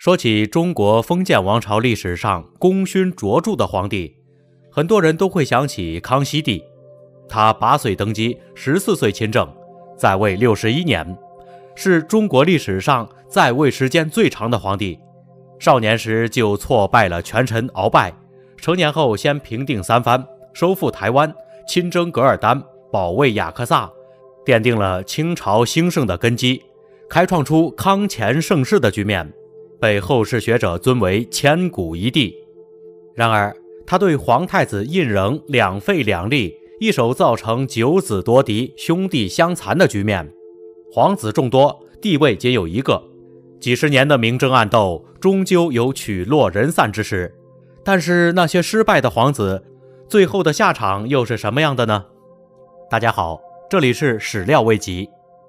说起中国封建王朝历史上功勋卓著的皇帝，很多人都会想起康熙帝。他8岁登基，14岁亲政，在位61年，是中国历史上在位时间最长的皇帝。少年时就挫败了权臣鳌拜，成年后先平定三藩，收复台湾，亲征噶尔丹，保卫雅克萨，奠定了清朝兴盛的根基，开创出康乾盛世的局面，被后世学者尊为千古一帝。然而他对皇太子胤禛两废两立，一手造成九子夺嫡，兄弟相残的局面。皇子众多，地位仅有一个，几十年的明争暗斗终究有曲落人散之时。但是那些失败的皇子最后的下场又是什么样的呢？大家好，这里是史料未及。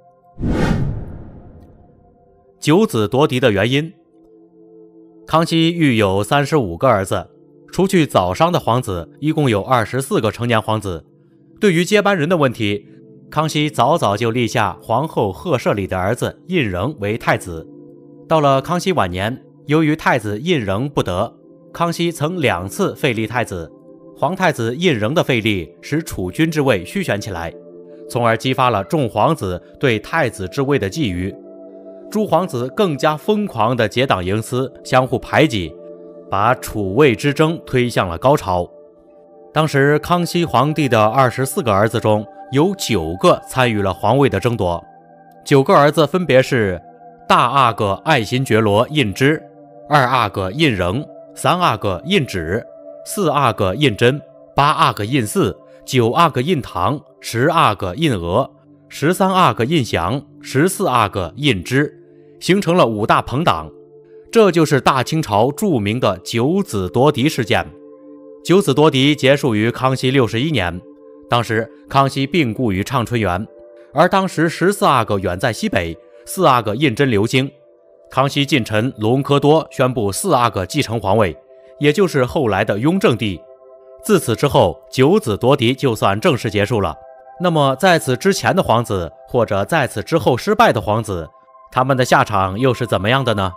九子夺嫡的原因。康熙育有35个儿子，除去早伤的皇子，一共有24个成年皇子。对于接班人的问题，康熙早早就立下皇后赫舍里的儿子胤禛为太子。到了康熙晚年，由于太子胤禛不得，康熙曾2次废立太子。皇太子胤禛的废立使储君之位虚悬起来，从而激发了众皇子对太子之位的觊觎。诸皇子更加疯狂地结党营私，相互排挤，把储位之争推向了高潮。当时康熙皇帝的24个儿子中，有9个参与了皇位的争夺。9个儿子分别是大阿哥爱新觉罗胤支，二阿哥胤禛，三阿哥胤祉，四阿哥胤禛，八阿哥胤祀，九阿哥胤堂，10阿哥胤额，13阿哥胤祥，14阿哥胤支，形成了5大朋党。这就是大清朝著名的九子夺嫡事件。九子夺嫡结束于康熙61年，当时康熙病故于畅春园，而当时14阿哥远在西北，4阿哥胤禛留京。康熙近臣隆科多宣布4阿哥继承皇位，也就是后来的雍正帝。自此之后，九子夺嫡就算正式结束了。那么在此之前的皇子，或者在此之后失败的皇子，他们的下场又是怎么样的呢？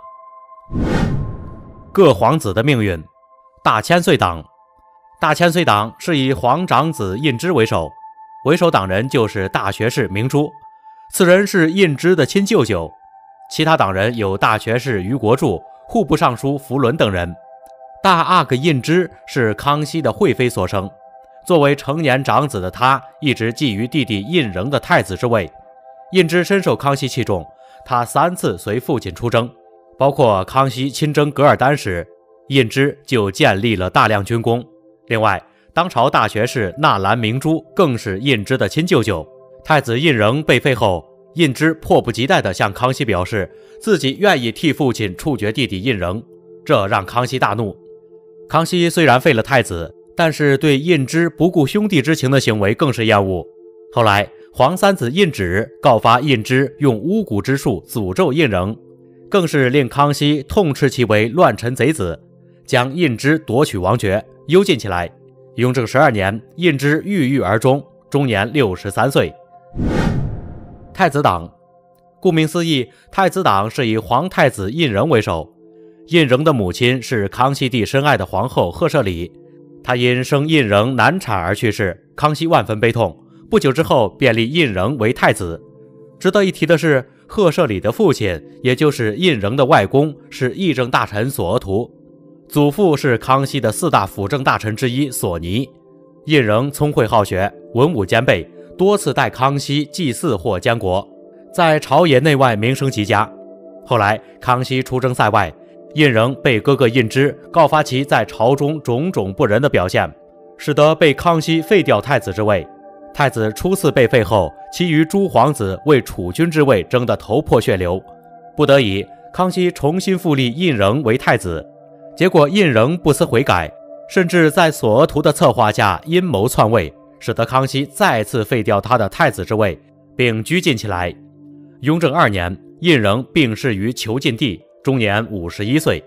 各皇子的命运。大千岁党。大千岁党是以皇长子胤支为首党人就是大学士明珠，此人是胤支的亲舅舅。其他党人有大学士于国柱、户部尚书福伦等人。大阿哥胤支是康熙的惠妃所生，作为成年长子的他，一直觊觎弟弟胤禛的太子之位。胤支深受康熙器重，他3次随父亲出征，包括康熙亲征噶尔丹时，胤支就建立了大量军功。另外，当朝大学士纳兰明珠更是胤支的亲舅舅。太子胤禛被废后，胤支迫不及待地向康熙表示自己愿意替父亲处决弟弟胤禛，这让康熙大怒。康熙虽然废了太子，但是对胤支不顾兄弟之情的行为更是厌恶。后来皇三子胤祉告发胤支用巫蛊之术诅咒胤禛，更是令康熙痛斥其为乱臣贼子，将胤支夺取王爵，幽禁起来。雍正12年，胤支郁郁而终，终年63岁。太子党。顾名思义，太子党是以皇太子胤禛为首。胤禛的母亲是康熙帝深爱的皇后赫舍里，她因生胤禛难产而去世，康熙万分悲痛，不久之后便立胤禛为太子。值得一提的是，赫舍里的父亲，也就是胤禛的外公，是议政大臣索额图，祖父是康熙的4大辅政大臣之一索尼。胤禛聪慧好学，文武兼备，多次代康熙祭祀或监国，在朝野内外名声极佳。后来康熙出征塞外，胤禛被哥哥胤支告发其在朝中种种不仁的表现，使得被康熙废掉太子之位。太子初次被废后，其余诸皇子为储君之位争得头破血流，不得已康熙重新复立胤禛为太子。结果胤禛不思悔改，甚至在索额图的策划下阴谋篡位，使得康熙再次废掉他的太子之位，并拘禁起来。雍正2年，胤禛病逝于囚禁地，终年51岁。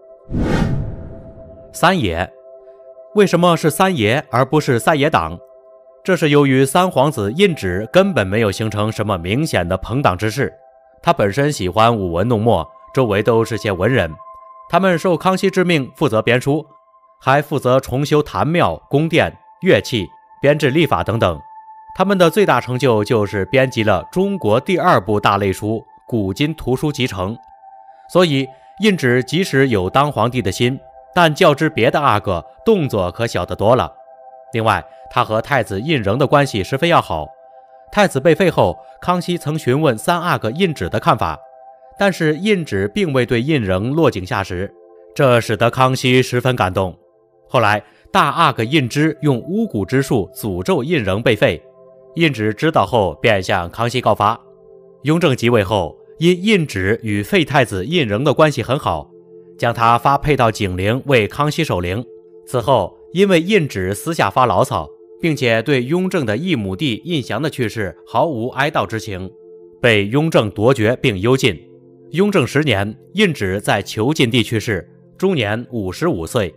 三爷。为什么是三爷而不是三爷党？这是由于三皇子胤祉根本没有形成什么明显的朋党之势，他本身喜欢舞文弄墨，周围都是些文人， 他们受康熙之命负责编书，还负责重修坛庙、宫殿、乐器、编制历法等等。他们的最大成就就是编辑了中国第2部大类书《古今图书集成》。所以胤祉即使有当皇帝的心，但较之别的阿哥，动作可小得多了。另外，他和太子胤禛的关系十分要好。太子被废后，康熙曾询问3阿哥胤祉的看法，但是胤祉并未对胤禛落井下石，这使得康熙十分感动。后来大阿哥胤芝用巫蛊之术诅咒胤禛被废，胤祉知道后便向康熙告发。雍正即位后，因胤祉与废太子胤禛的关系很好，将他发配到景陵为康熙守灵。此后因为胤祉私下发牢骚，并且对雍正的异母弟胤祥的去世毫无哀悼之情，被雍正夺爵并幽禁。雍正10年，胤祉在囚禁地去世，终年55岁。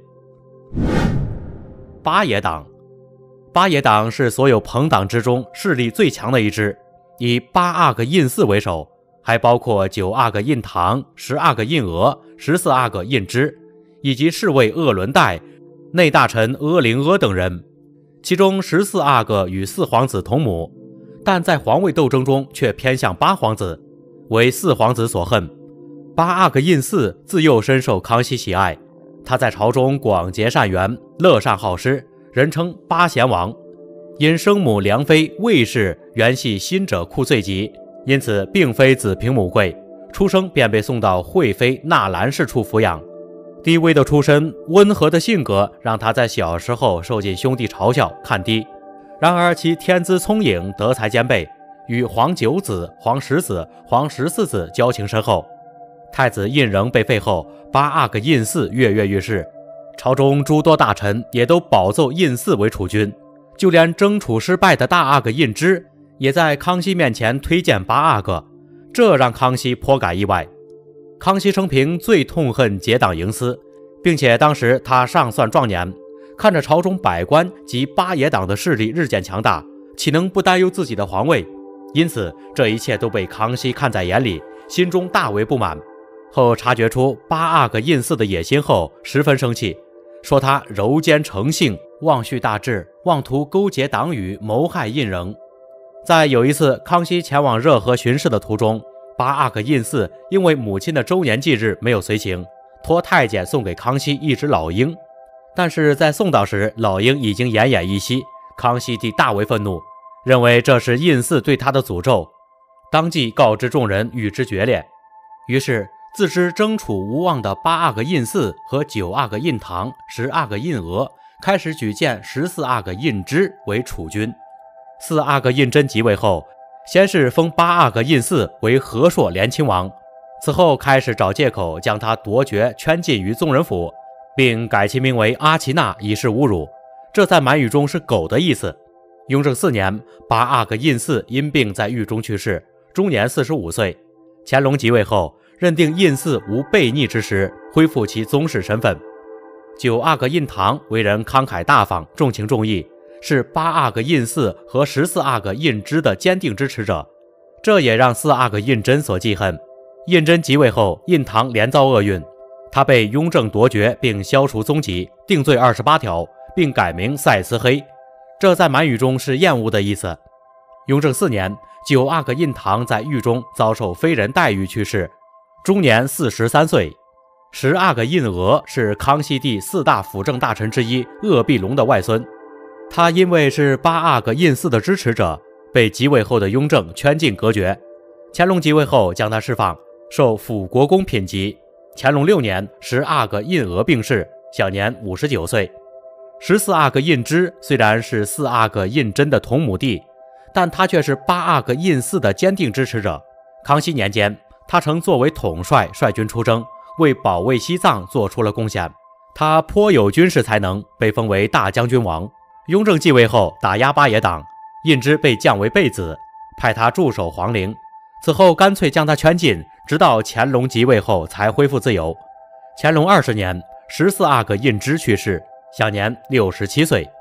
八爷党，八爷党是所有朋党之中势力最强的一支，以8阿哥胤祀为首，还包括9阿哥胤堂、10阿哥胤额、14阿哥胤支，以及侍卫鄂伦岱、内大臣阿灵阿等人。其中14阿哥与4皇子同母，但在皇位斗争中却偏向8皇子，为4皇子所恨。8阿哥胤祀自幼深受康熙喜爱，他在朝中广结善缘，乐善好施，人称8贤王。因生母梁妃魏氏原系新者库岁籍，因此并非子凭母贵，出生便被送到惠妃纳兰氏处抚养。低微的出身，温和的性格，让他在小时候受尽兄弟嘲笑看低。然而其天资聪颖，德才兼备，与皇9子、皇10子、皇14子交情深厚。太子胤禛被废后，8阿哥胤祀跃跃欲试，朝中诸多大臣也都保奏胤祀为储君，就连争储失败的大阿哥胤支也在康熙面前推荐8阿哥，这让康熙颇感意外。康熙生平最痛恨结党营私，并且当时他尚算壮年，看着朝中百官及八爷党的势力日渐强大，岂能不担忧自己的皇位？因此这一切都被康熙看在眼里，心中大为不满。后察觉出8阿哥胤祀的野心后，十分生气，说他柔奸成性，妄续大志，妄图勾结党羽，谋害胤禛。在有一次康熙前往热河巡视的途中，8阿哥胤祀因为母亲的周年忌日没有随行，托太监送给康熙一只老鹰，但是在送到时，老鹰已经奄奄一息。康熙帝大为愤怒，认为这是胤祀对他的诅咒，当即告知众人与之决裂。于是自知争储无望的8阿哥胤祀和9阿哥胤堂、10阿哥胤额开始举荐14阿哥胤支为储君。4阿哥胤禛即位后，先是封8阿哥胤祀为和硕连亲王，此后开始找借口将他夺爵圈禁于宗人府，并改其名为阿奇那以示侮辱，这在满语中是狗的意思。雍正4年，8阿哥胤祀因病在狱中去世，终年45岁。乾隆即位后，认定胤祀无悖逆之实，恢复其宗室身份。9阿哥胤堂为人慷慨大方，重情重义，是8阿哥胤祀和14阿哥胤支的坚定支持者，这也让4阿哥胤禛所记恨。胤禛即位后，胤堂连遭厄运，他被雍正夺爵并消除宗籍，定罪28条，并改名赛思黑，这在满语中是厌恶的意思。雍正4年，9阿哥胤堂在狱中遭受非人待遇去世，终年43岁。10阿哥胤额是康熙帝4大辅政大臣之一鄂必龙的外孙，他因为是8阿哥胤祀的支持者，被即位后的雍正圈禁革爵。乾隆即位后将他释放，授辅国公品级。乾隆6年，10阿哥胤额病逝，享年59岁。14阿哥胤支虽然是4阿哥胤禛的同母弟，但他却是8阿哥胤祀的坚定支持者。康熙年间，他曾作为统帅率军出征，为保卫西藏做出了贡献。他颇有军事才能，被封为大将军王。雍正继位后打压八爷党，胤支被降为贝子，派他驻守皇陵。此后干脆将他圈禁，直到乾隆即位后才恢复自由。乾隆20年，14阿哥胤支去世，享年67岁。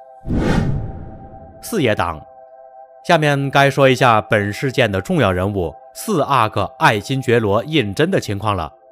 四爷党，下面该说一下本事件的重要人物4阿哥爱新觉罗胤禛的情况了。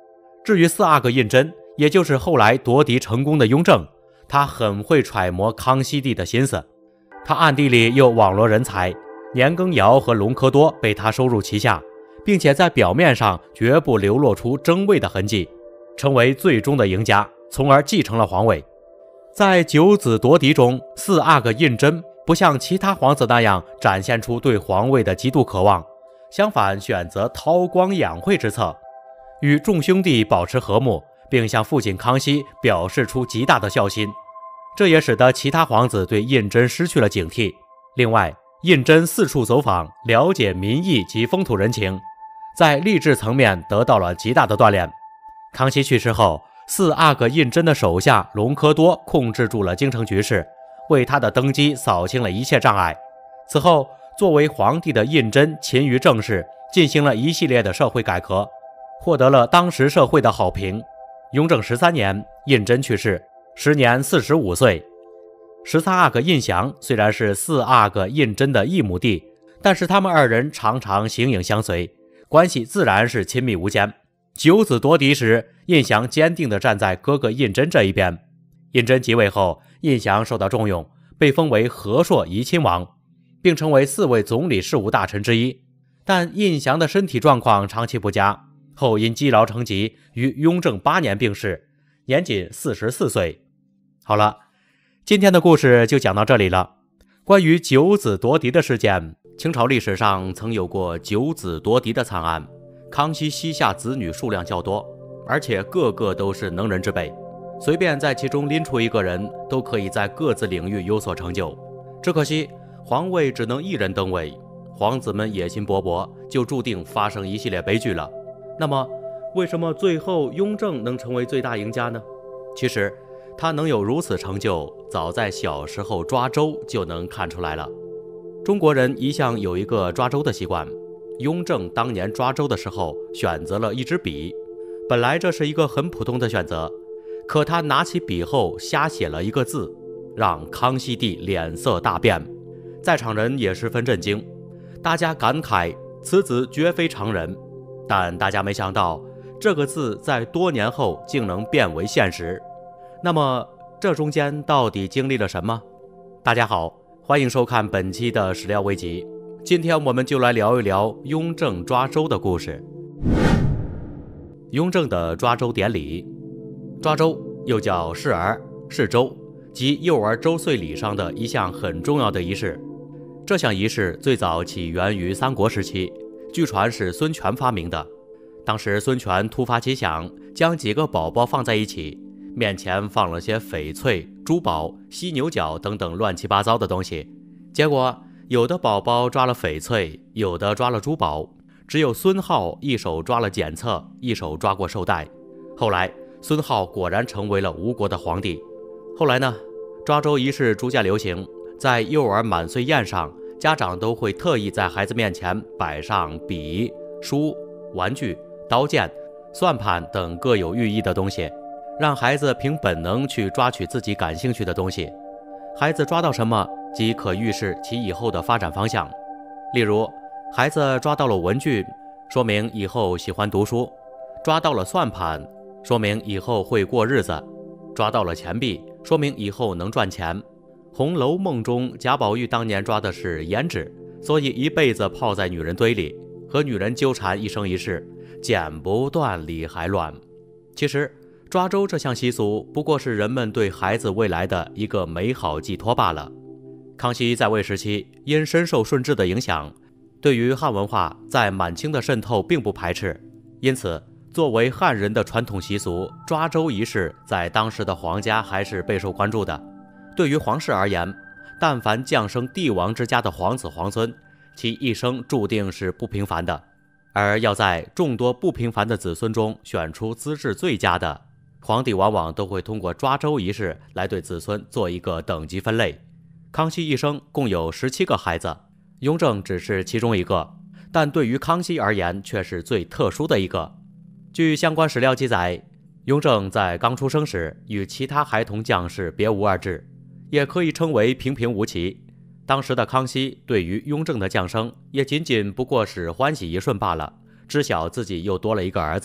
至于四阿哥胤禛，也就是后来夺嫡成功的雍正，他很会揣摩康熙帝的心思，他暗地里又网罗人才，年羹尧和隆科多被他收入旗下，并且在表面上绝不流露出争位的痕迹，成为最终的赢家，从而继承了皇位。在九子夺嫡中，四阿哥胤禛不像其他皇子那样展现出对皇位的极度渴望，相反选择韬光养晦之策，与众兄弟保持和睦，并向父亲康熙表示出极大的孝心，这也使得其他皇子对胤禛失去了警惕。另外，胤禛四处走访，了解民意及风土人情，在励志层面得到了极大的锻炼。康熙去世后，四阿哥胤禛的手下隆科多控制住了京城局势，为他的登基扫清了一切障碍。此后，作为皇帝的胤禛勤于政事，进行了一系列的社会改革，获得了当时社会的好评。雍正13年，胤禛去世，时年45岁。13阿哥胤祥虽然是四阿哥胤禛的异母弟，但是他们二人常常形影相随，关系自然是亲密无间。九子夺嫡时，胤祥坚定地站在哥哥胤禛这一边。胤禛即位后，胤祥受到重用，被封为和硕怡亲王，并成为4位总理事务大臣之一。但胤祥的身体状况长期不佳，后因积劳成疾，于雍正8年病逝，年仅44岁。好了，今天的故事就讲到这里了。关于九子夺嫡的事件，清朝历史上曾有过九子夺嫡的惨案。康熙膝下子女数量较多，而且个个都是能人之辈，随便在其中拎出一个人，都可以在各自领域有所成就。只可惜皇位只能一人登位，皇子们野心勃勃，就注定发生一系列悲剧了。那么为什么最后雍正能成为最大赢家呢？其实他能有如此成就，早在小时候抓周就能看出来了。中国人一向有一个抓周的习惯，雍正当年抓周的时候选择了一支笔，本来这是一个很普通的选择，可他拿起笔后瞎写了一个字，让康熙帝脸色大变，在场人也十分震惊，大家感慨此子绝非常人。但大家没想到，这个字在多年后竟能变为现实。那么这中间到底经历了什么？大家好，欢迎收看本期的史料危集。今天我们就来聊一聊雍正抓周的故事。雍正的抓周典礼，抓周又叫试儿、试周，即幼儿周岁礼上的一项很重要的仪式。这项仪式最早起源于三国时期，据传是孙权发明的。当时孙权突发奇想，将几个宝宝放在一起，面前放了些翡翠、珠宝、犀牛角等等乱七八糟的东西，结果有的宝宝抓了翡翠，有的抓了珠宝，只有孙皓一手抓了检测，一手抓过绶带。后来孙皓果然成为了吴国的皇帝。后来呢，抓周仪式逐渐流行，在幼儿满岁宴上，家长都会特意在孩子面前摆上笔、书、玩具、刀剑、算盘等各有寓意的东西，让孩子凭本能去抓取自己感兴趣的东西。孩子抓到什么，即可预示其以后的发展方向。例如，孩子抓到了文具，说明以后喜欢读书；抓到了算盘，说明以后会过日子；抓到了钱币，说明以后能赚钱。《红楼梦》中，贾宝玉当年抓的是胭脂，所以一辈子泡在女人堆里，和女人纠缠一生一世，剪不断理还乱。其实抓周这项习俗不过是人们对孩子未来的一个美好寄托罢了。康熙在位时期，因深受顺治的影响，对于汉文化在满清的渗透并不排斥，因此作为汉人的传统习俗，抓周仪式在当时的皇家还是备受关注的。对于皇室而言，但凡降生帝王之家的皇子皇孙，其一生注定是不平凡的，而要在众多不平凡的子孙中选出资质最佳的，皇帝往往都会通过抓周仪式来对子孙做一个等级分类。康熙一生共有17个孩子，雍正只是其中一个，但对于康熙而言却是最特殊的一个。据相关史料记载，雍正在刚出生时与其他孩童将士别无二致，也可以称为平平无奇。当时的康熙对于雍正的降生也仅仅不过是欢喜一瞬罢了，知晓自己又多了一个儿子，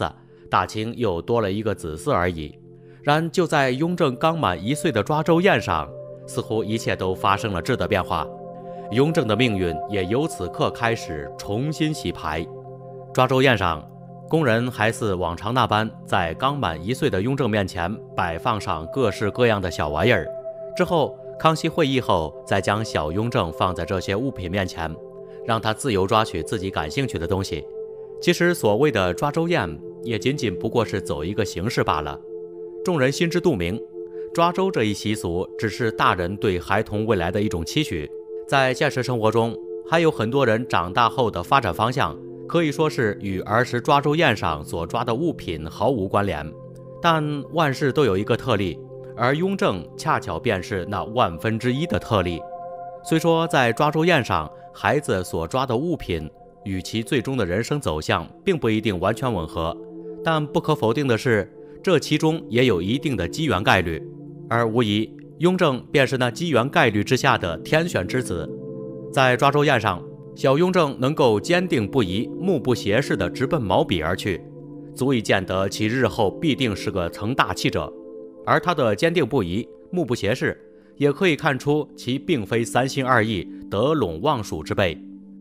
大清又多了一个子嗣而已。然就在雍正刚满1岁的抓周宴上，似乎一切都发生了质的变化，雍正的命运也由此刻开始重新洗牌。抓周宴上，宫人还似往常那般，在刚满1岁的雍正面前摆放上各式各样的小玩意儿。之后，康熙会议后，再将小雍正放在这些物品面前，让他自由抓取自己感兴趣的东西。其实，所谓的抓周宴，也仅仅不过是走一个形式罢了。众人心知肚明，抓周这一习俗只是大人对孩童未来的一种期许。在现实生活中，还有很多人长大后的发展方向，可以说是与儿时抓周宴上所抓的物品毫无关联。但万事都有一个特例，而雍正恰巧便是那1/1000的特例。虽说在抓周宴上，孩子所抓的物品与其最终的人生走向并不一定完全吻合，但不可否定的是，这其中也有一定的机缘概率，而无疑雍正便是那机缘概率之下的天选之子。在抓周宴上，小雍正能够坚定不移、目不斜视地直奔毛笔而去，足以见得其日后必定是个成大器者。而他的坚定不移、目不斜视，也可以看出其并非3心2意、得陇望蜀之辈。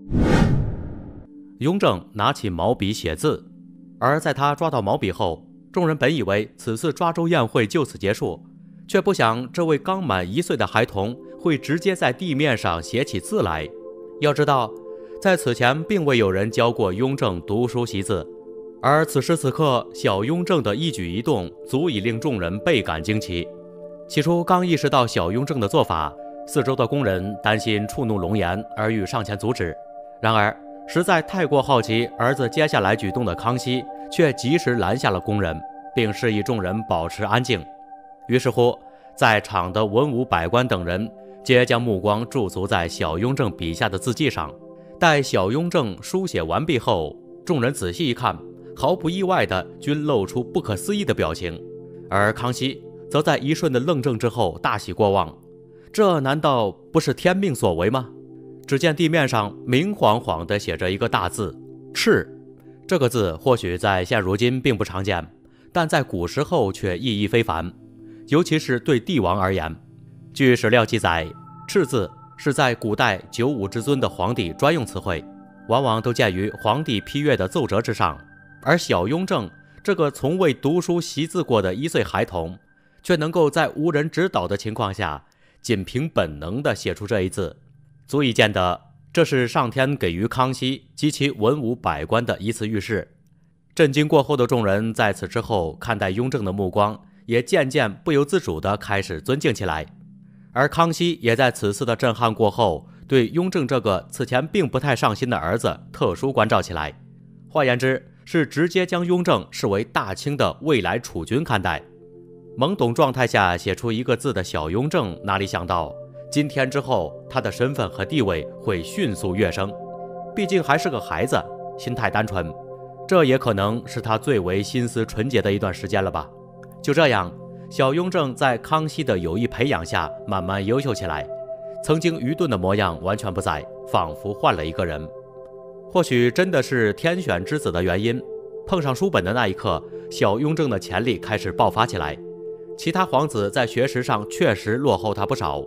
雍正拿起毛笔写字，而在他抓到毛笔后，众人本以为此次抓周宴会就此结束，却不想这位刚满1岁的孩童会直接在地面上写起字来。要知道，在此前并未有人教过雍正读书习字，而此时此刻小雍正的一举一动足以令众人倍感惊奇。起初刚意识到小雍正的做法，四周的宫人担心触怒龙颜而欲上前阻止，然而实在太过好奇儿子接下来举动的康熙却及时拦下了宫人，并示意众人保持安静。于是乎，在场的文武百官等人皆将目光驻足在小雍正笔下的字迹上。待小雍正书写完毕后，众人仔细一看，毫不意外的均露出不可思议的表情，而康熙则在一瞬的愣怔之后大喜过望。这难道不是天命所为吗？只见地面上明晃晃地写着一个大字“敕”。这个字或许在现如今并不常见，但在古时候却意义非凡，尤其是对帝王而言。据史料记载，敕字是在古代九五之尊的皇帝专用词汇，往往都见于皇帝批阅的奏折之上。而小雍正这个从未读书习字过的1岁孩童，却能够在无人指导的情况下，仅凭本能地写出这一字，足以见得这是上天给予康熙及其文武百官的一次预示。震惊过后的众人在此之后看待雍正的目光也渐渐不由自主地开始尊敬起来。而康熙也在此次的震撼过后，对雍正这个此前并不太上心的儿子特殊关照起来，换言之，是直接将雍正视为大清的未来储君看待。懵懂状态下写出一个字的小雍正，哪里想到今天之后他的身份和地位会迅速跃升。毕竟还是个孩子，心态单纯，这也可能是他最为心思纯洁的一段时间了吧。就这样，小雍正在康熙的有意培养下慢慢优秀起来，曾经愚钝的模样完全不在，仿佛换了一个人。或许真的是天选之子的原因，碰上书本的那一刻，小雍正的潜力开始爆发起来。其他皇子在学识上确实落后他不少。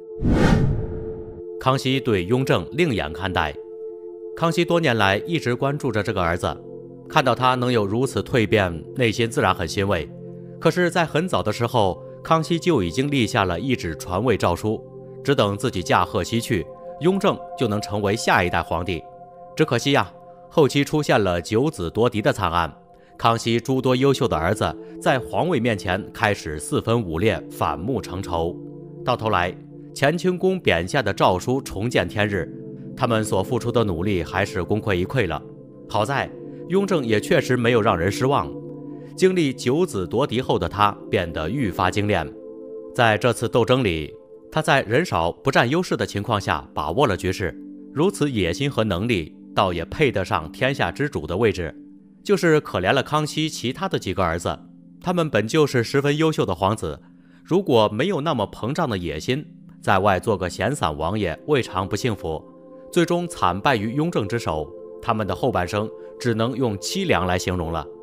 康熙对雍正另眼看待。康熙多年来一直关注着这个儿子，看到他能有如此蜕变，内心自然很欣慰。可是在很早的时候，康熙就已经立下了一纸传位诏书，只等自己驾鹤西去，雍正就能成为下一代皇帝。只可惜呀，后期出现了九子夺嫡的惨案，康熙诸多优秀的儿子在皇位面前开始四分五裂，反目成仇。到头来，乾清宫匾下的诏书重见天日，他们所付出的努力还是功亏一篑了。好在雍正也确实没有让人失望，经历九子夺嫡后的他变得愈发精炼。在这次斗争里，他在人少不占优势的情况下把握了局势，如此野心和能力倒也配得上天下之主的位置。就是可怜了康熙其他的几个儿子，他们本就是十分优秀的皇子，如果没有那么膨胀的野心，在外做个闲散王爷未尝不幸福。最终惨败于雍正之手，他们的后半生只能用凄凉来形容了。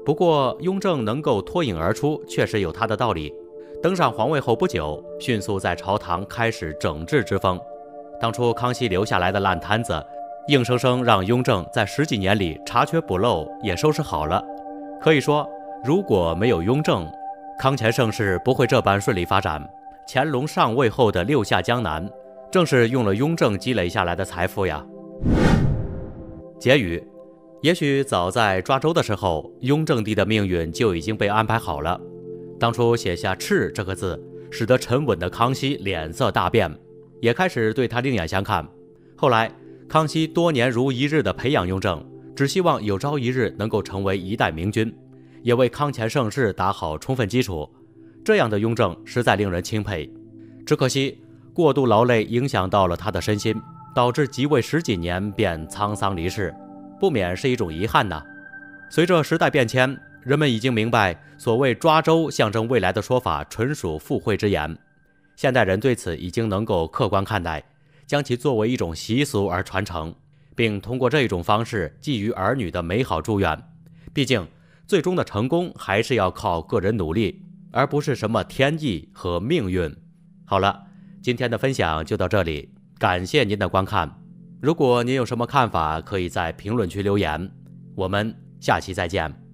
不过，雍正能够脱颖而出，确实有他的道理。登上皇位后不久，迅速在朝堂开始整治之风。当初康熙留下来的烂摊子，硬生生让雍正在10几年里查缺补漏也收拾好了。可以说，如果没有雍正，康乾盛世不会这般顺利发展。乾隆上位后的6下江南，正是用了雍正积累下来的财富呀。结语：也许早在抓周的时候，雍正帝的命运就已经被安排好了。当初写下敕这个字，使得沉稳的康熙脸色大变，也开始对他另眼相看。后来康熙多年如一日地培养雍正，只希望有朝一日能够成为一代明君，也为康乾盛世打好充分基础。这样的雍正实在令人钦佩，只可惜过度劳累影响到了他的身心，导致即位10几年便沧桑离世，不免是一种遗憾呐。随着时代变迁，人们已经明白所谓抓周象征未来的说法纯属附会之言，现代人对此已经能够客观看待，将其作为一种习俗而传承，并通过这一种方式寄予儿女的美好祝愿。毕竟最终的成功还是要靠个人努力，而不是什么天意和命运。好了，今天的分享就到这里，感谢您的观看。如果您有什么看法，可以在评论区留言，我们下期再见。